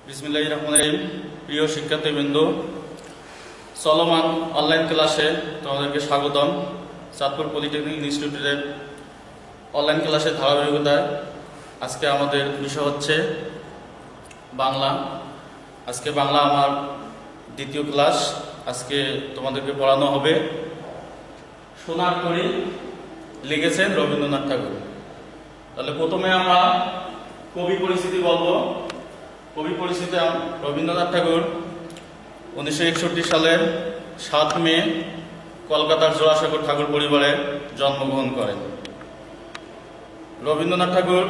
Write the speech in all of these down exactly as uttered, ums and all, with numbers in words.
বিসমিল্লাহির রহমানির রহিম। প্রিয় শিক্ষার্থীবৃন্দ, চলমান অনলাইন ক্লাসে তোমাদেরকে স্বাগতম। চাঁদপুর পলিটেকনিক ইনস্টিটিউটের অনলাইন ক্লাসের ধারাবাহিকতায় আজকে আমাদের বিষয় হচ্ছে বাংলা। আজকে বাংলা আমার দ্বিতীয় ক্লাস। আজকে তোমাদেরকে পড়ানো হবে সোনার তরী লিখেছেন রবীন্দ্রনাথ ঠাকুর। তাহলে প্রথমে আমরা কবি পরিচিতি বলবো। কবি পরিচিতি রবীন্দ্রনাথ ঠাকুর উনিশশো একষট্টি সালের সাত মে কলকাতার জোড়াসাঁকোর ঠাকুর পরিবারে জন্মগ্রহণ করেন। রবীন্দ্রনাথ ঠাকুর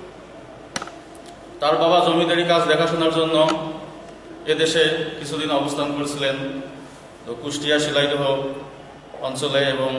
তার বাবা জমিদারি কাজ দেখাশোনার জন্য এদেশে কিছুদিন অবস্থান করেছিলেন, তো কুষ্টিয়া শিলাইদহ অঞ্চলে এবং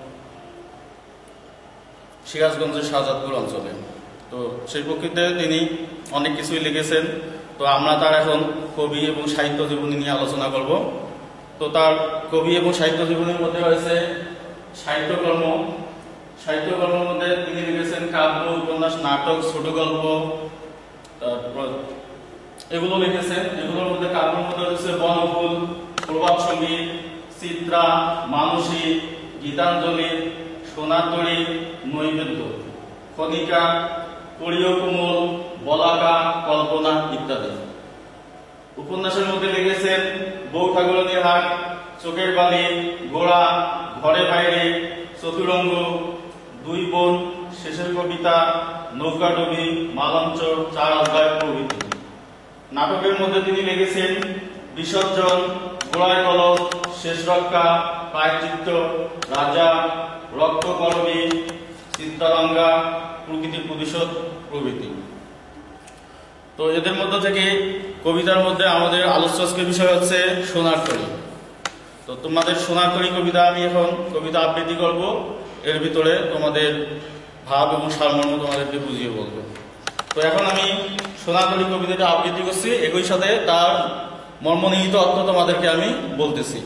সিরাজগঞ্জের শাহজাদপুর অঞ্চলে। তো সেই প্রেক্ষিতে তিনি অনেক কিছুই লিখেছেন। তো আমরা তার এখন কবি এবং সাহিত্য জীবনী নিয়ে আলোচনা করব। তো তার কবি এবং সাহিত্য জীবনীর মধ্যে রয়েছে সাহিত্যকর্ম। সাহিত্যকর্মের মধ্যে তিনি লিখেছেন কাব্য, উপন্যাস, নাটক, ছোট গল্প, তারপর এগুলো লিখেছেন। এগুলোর মধ্যে কাব্যের মধ্যে রয়েছে বনফুল, প্রভাত সঙ্গীত, চিত্রা, মানসী, গীতাঞ্জলি, সোনার তরী, নৈবেদ্য, কণিকা, করিয় কোমল, বলাকা, কল্পনা ইত্যাদি। উপন্যাসের মধ্যে লিখেছেন বউ ঠাকুরানীর হাট, চোখের বালি, গোড়া, ঘরে বাইরে, চতুরঙ্গ, দুই বোন, শেষের কবিতা, নৌকাডুবি, মালঞ্চ, চার অধ্যায় প্রভৃতি। নাটকের মধ্যে তিনি লিখেছেন বিসর্জন, গোড়ায় কলস, শেষ রক্ষা, প্রায়শ্চিত্ত, রাজা, রক্তকরবী, চিত্তারঙ্গা, প্রকৃতির প্রতিশোধ প্রভৃতি। তো এদের মধ্যে থেকে কবিতার মধ্যে আমাদের আলোচ্য আজকের বিষয় হচ্ছে সোনার তরী। তো তোমাদের সোনার তরী কবিতা আমি এখন কবিতা আবৃত্তি করব। এর ভিতরে তোমাদের ভাব এবং সারমর্ম তোমাদেরকে বুঝিয়ে বলবো। তো এখন আমি সোনার তরী কবিতাটা আবৃত্তি করছি, একই সাথে তার মর্মনিহিত অর্থ তোমাদেরকে আমি বলতেছি।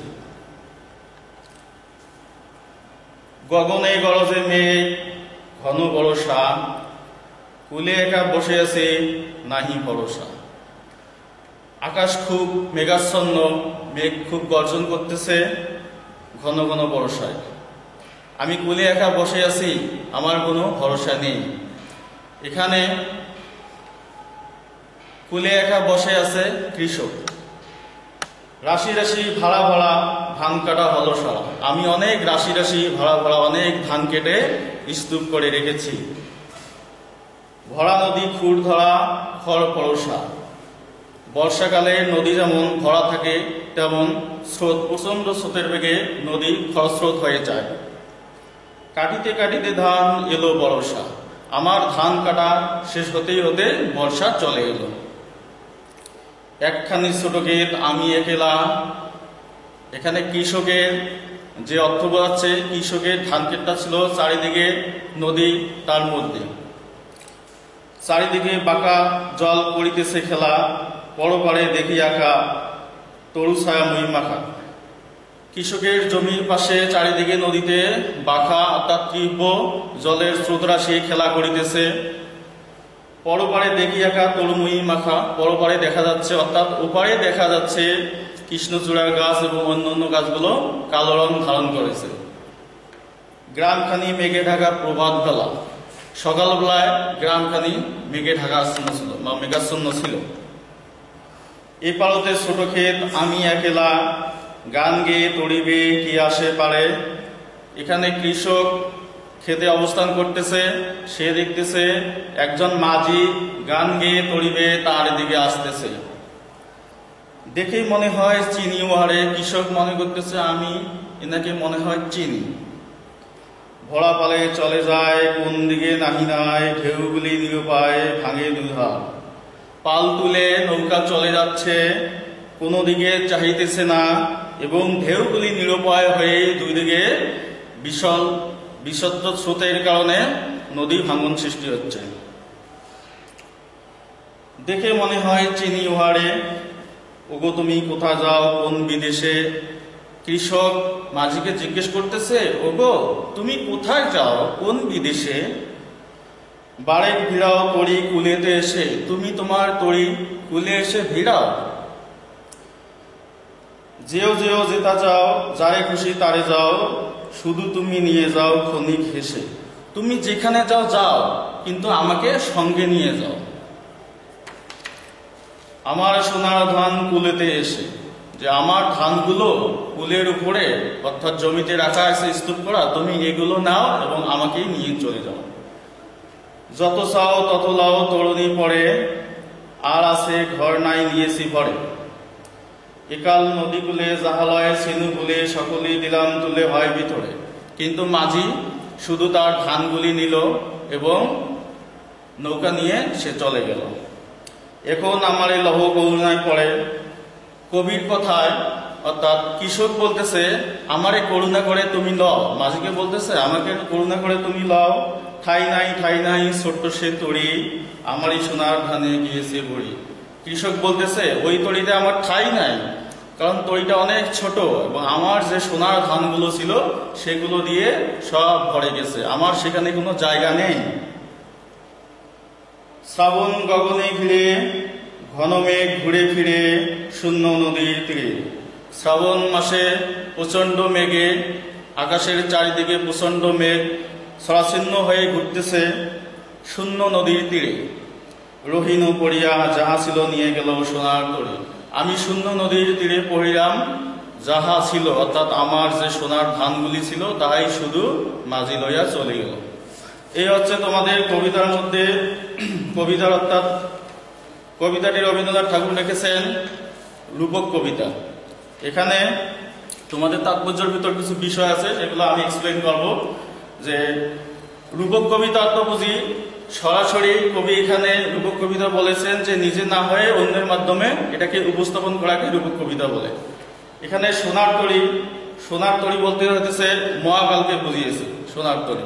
গগনে গরজে মেঘ, ঘন বর্ষা, কুলে একা বসে আছে নাহি ভরসা। আকাশ খুব মেঘাচ্ছন্ন, মেঘ খুব গর্জন করতেছে ঘন ঘন বর্ষায়। আমি কুলে একা বসে আছি, আমার কোনো ভরসা নেই। এখানে কুলে একা বসে আছে কৃষক, রাশি রাশি ভাড়া ভাড়া ধান কাটা হলো সারা। আমি অনেক রাশি রাশি ভাড়া ভাড়া অনেক ধান কেটে স্তূপ করে রেখেছি। ভরা নদী খুর ধরা খড় পরশা। বর্ষাকালে নদী যেমন ভরা থাকে তেমন স্রোত, প্রচন্ড স্রোতের বেগে নদী খরস্রোত হয়ে যায়। কাটিতে কাটিতে ধান এলো বর্ষা। আমার ধান কাটা শেষ হতেই হতে বর্ষা চলে এলো। একখানি ছোট ক্ষেত আমি একেলা। এখানে কৃষকের যে অর্থ বোঝাচ্ছে, কৃষকের ধান ক্ষেতটা ছিল চারিদিকে নদী, তার মধ্যে চারিদিকে বাঁকা জল পড়িতেছে খেলা। পরপারে দেখি আঁকা তরু ছায়া মই মাখা। কৃষকের জমির পাশে চারিদিকে নদীতে বাঁকা অর্থাৎ তীব্র জলের স্রোতরাশি খেলা করিতেছে। পরপারে দেখি আঁকা তরুময়ী মাখা। পরপারে দেখা যাচ্ছে অর্থাৎ ওপারে দেখা যাচ্ছে কৃষ্ণচূড়ার গাছ এবং অন্যান্য গাছগুলো কালো রং ধারণ করেছে। গ্রামখানি মেঘে ঢাকা প্রভাত বেলা। সকালবেলায় গ্রামখানি মেঘে ঢাকাচ্ছন্ন ছিল বা মেঘাচ্ছন্ন ছিল। এ পাড়তে ছোট ক্ষেত আমি একেলা। গান গেয়ে তরিবে কি আসে পারে। এখানে কৃষক খেতে অবস্থান করতেছে, সে দেখতেছে একজন মাঝি গান গেয়ে তরিবে তার দিকে আসতেছে। দেখেই মনে হয় চিনি ওহারে। কৃষক মনে করতেছে আমি এনাকে মনে হয় চিনি। ভরা পালে চলে যায় কোন দিকে নাহি নাই। ঢেউগুলি নিরুপায় ভাঙে দুধার। পাল তুলে নৌকা চলে যাচ্ছে, কোনো দিকে চাহিতেছে না এবং ঢেউগুলি নিরুপায় হয়ে দুই দিকে বিশাল বিষাক্ত স্রোতের কারণে নদী ভাঙন সৃষ্টি হচ্ছে। দেখে মনে হয় চিনি ওহারে। ওগো তুমি কোথা যাও কোন বিদেশে। কৃষক মাঝিকে জিজ্ঞেস করতেছে ওগো তুমি কোথায় যাও কোন বিদেশে। বারেক ভিড়াও তরি কুলেতে এসে, তুমি তোমার তরি কুলে এসে ভিড়াও। যেও যেও যেতা যাও, যারে খুশি তারে যাও, শুধু তুমি নিয়ে যাও ক্ষণিক হেসে। তুমি যেখানে যাও যাও, কিন্তু আমাকে সঙ্গে নিয়ে যাও। আমার সোনার ধান কুলেতে এসে, যে আমার ধানগুলো কুলের উপরে অর্থাৎ জমিতে রাখা আছে স্তূপ করা, তুমি এগুলো নাও এবং আমাকেই নিয়ে চলে যাও। যত চাও তত লাও তরুণী পড়ে, আর আছে ঘর নাই নিয়েছি ভরে। একাল নদী কুলে জাহালয় সিনু কুলে, সকলেই দিলাম তুলে হয় ভিতরে। কিন্তু মাঝি শুধু তার ধানগুলি নিল এবং নৌকা নিয়ে সে চলে গেল। এখন আমার এই লৌহ করুণায় পড়ে। কবির কথায় অর্থাৎ কৃষক বলতেছে আমারে করুণা করে তুমি লও, মাঝিকে বলতেছে আমাকে করুণা করে তুমি লও। ঠাই নাই ঠাই নাই ছোট্ট সে তরি, আমারই সোনার ধানে গিয়েছে ভরি। কৃষক বলতেছে ওই তরিতে আমার ঠাই নাই, কারণ তরিটা অনেক ছোট এবং আমার যে সোনার ধানগুলো ছিল সেগুলো দিয়ে সব ভরে গেছে, আমার সেখানে কোনো জায়গা নেই। শ্রাবণ গগনে ঘিরে ঘন মেঘ ঘুরে ফিরে শূন্য নদীর তীরে। শ্রাবণ মাসে প্রচন্ড মেঘে আকাশের চারিদিকে প্রচন্ড মেঘ সরাচ্ছিন্ন হয়ে ঘুরতেছে শূন্য নদীর তীরে। রহিন পড়িয়া যাহা ছিল নিয়ে গেল সোনার তরি। আমি শূন্য নদীর তীরে পড়িলাম, যাহা ছিল অর্থাৎ আমার যে সোনার ধানগুলি ছিল তাই শুধু মাঝি লইয়া চলে গেল। এই হচ্ছে তোমাদের কবিতার মধ্যে কবিতার অর্থাৎ কবিতাটি রবীন্দ্রনাথ ঠাকুর লিখেছেন রূপক কবিতা। এখানে তোমাদের তাৎপর্যের ভিতর কিছু বিষয় আছে, সেগুলো আমি এক্সপ্লেন করব। যে রূপক কবিতা অর্থ বুঝি সরাসরি কবি এখানে রূপক কবিতা বলেছেন যে নিজে না হয়ে অন্যের মাধ্যমে এটাকে উপস্থাপন করাকে রূপক কবিতা বলে। এখানে সোনার তরি, সোনার তরি বলতে হতেছে মহাকালকে বুঝিয়েছে সোনার তরি।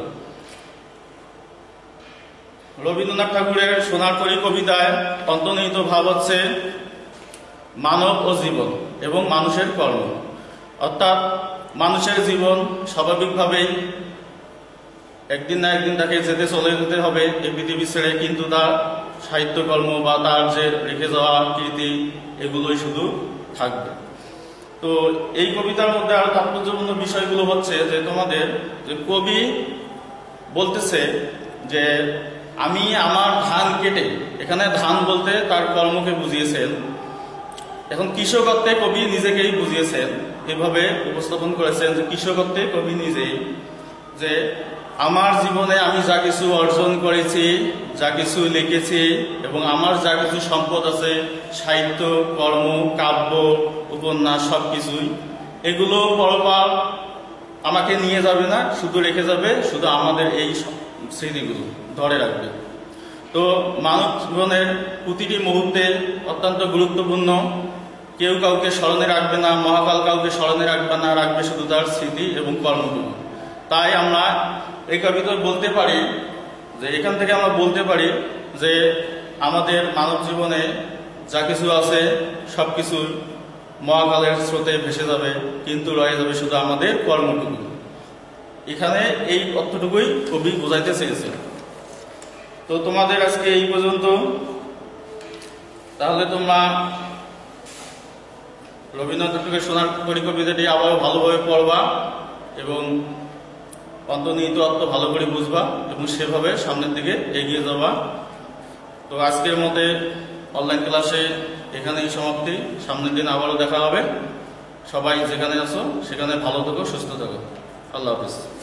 রবীন্দ্রনাথ ঠাকুরের সোনার তরি কবিতায় অন্তর্নিহিত ভাব হচ্ছে মানব ও জীবন এবং মানুষের কর্ম। অর্থাৎ মানুষের জীবন স্বাভাবিকভাবেই একদিন না একদিন তাকে যেতে চলে যেতে হবে এই পৃথিবী ছেড়ে, কিন্তু তার সাহিত্যকর্ম বা তার যে রেখে যাওয়া কীর্তি এগুলোই শুধু থাকবে। তো এই কবিতার মধ্যে আরো তাৎপর্যপূর্ণ বিষয়গুলো হচ্ছে যে তোমাদের যে কবি বলতেছে যে আমি আমার ধান কেটে, এখানে ধান বলতে তার কর্মকে বুঝিয়েছেন। এখন কৃষকত্বে কবি নিজেকেই বুঝিয়েছেন, এভাবে উপস্থাপন করেছেন যে কৃষকত্বে কবি নিজেই, যে আমার জীবনে আমি যা কিছু অর্জন করেছি, যা কিছু লিখেছি এবং আমার যা কিছু সম্পদ আছে সাহিত্য, কর্ম, কাব্য, উপন্যাস সবকিছুই, এগুলো পরপার আমাকে নিয়ে যাবে না, শুধু রেখে যাবে শুধু আমাদের এই স্মৃতিগুলো ধরে রাখবে। তো মানব জীবনের প্রতিটি মুহূর্তে অত্যন্ত গুরুত্বপূর্ণ। কেউ কাউকে স্মরণে রাখবে না, মহাকাল কাউকে স্মরণে রাখবে না, রাখবে শুধু তার স্মৃতি এবং কর্মগুলো। তাই আমরা এই কবিতায় বলতে পারি যে এখান থেকে আমরা বলতে পারি যে আমাদের মানব জীবনে যা কিছু আছে সবকিছু মহাকালের স্রোতে ভেসে যাবে, কিন্তু রয়ে যাবে শুধু আমাদের কর্মটুকু। এখানে এই অর্থটুকুই কবি বোঝাইতে চেয়েছে। তো তোমাদের আজকে এই পর্যন্ত। তাহলে তোমরা রবীন্দ্রনাথ ঠাকুরের সোনার তরি কবিতাটি আবারও ভালোভাবে পড়বা এবং অন্তর্নিহিত অর্থ ভালো করে বুঝবা এবং সেভাবে সামনের দিকে এগিয়ে যাবা। তো আজকের মতে অনলাইন ক্লাসে এখানেই সমাপ্তি। সামনের দিন আবারও দেখা হবে। সবাই যেখানে আছো সেখানে ভালো থাকো, সুস্থ থাকো। আল্লাহ হাফিজ।